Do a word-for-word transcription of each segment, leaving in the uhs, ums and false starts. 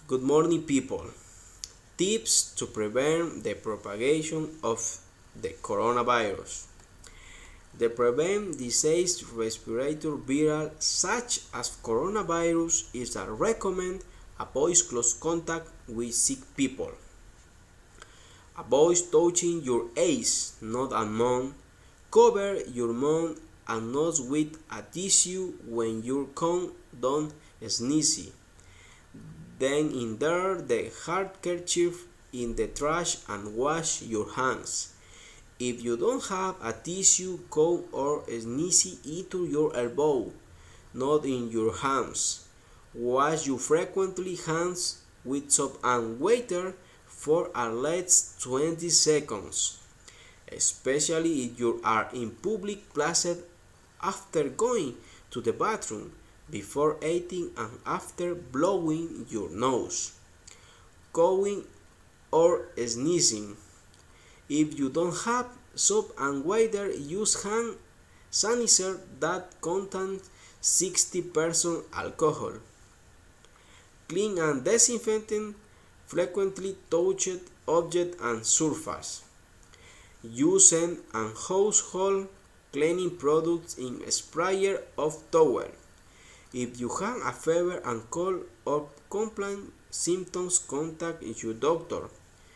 Good morning, people. Tips to prevent the propagation of the coronavirus. To prevent disease respiratory viral such as coronavirus is a recommend avoid close contact with sick people. Avoid touching your eyes, not a mouth. Cover your mouth and nose with a tissue when you come down sneezing. Then insert the handkerchief in the trash and wash your hands. If you don't have a tissue, cough or sneeze into your elbow, not in your hands. Wash your frequently hands with soap and water for at least twenty seconds, especially if you are in public places after going to the bathroom, before eating and after blowing your nose, coughing or sneezing. If you don't have soap and water, use hand sanitizer that contains sixty percent alcohol. Clean and disinfect frequently touched objects and surfaces. Use hand and household cleaning products in a sprayer of towel. If you have a fever and cold or complaint symptoms, contact your doctor.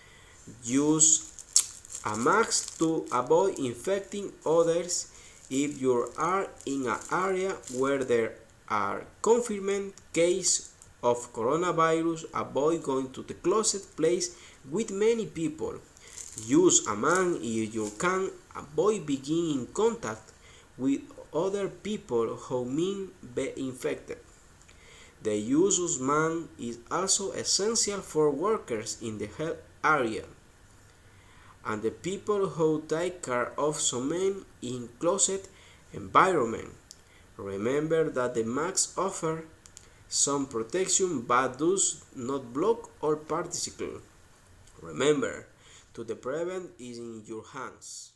Use a mask to avoid infecting others. If you are in an area where there are confirmed cases of coronavirus, avoid going to the closest place with many people. Use a mask if you can. Avoid being in contact with other people who may be infected. The use of masks is also essential for workers in the health area and the people who take care of someone in closed environment. Remember that the masks offer some protection but does not block all particles. Remember, to the prevent is in your hands.